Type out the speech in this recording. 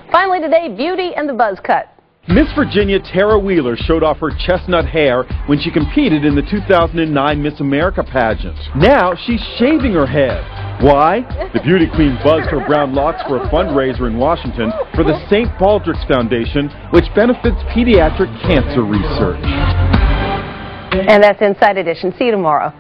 Finally today, beauty and the buzz cut. Miss Virginia Tara Wheeler showed off her chestnut hair when she competed in the 2009 Miss America pageant. Now she's shaving her head. Why? The beauty queen buzzed her brown locks for a fundraiser in Washington for the St. Baldrick Foundation, which benefits pediatric cancer research. And that's Inside Edition. See you tomorrow.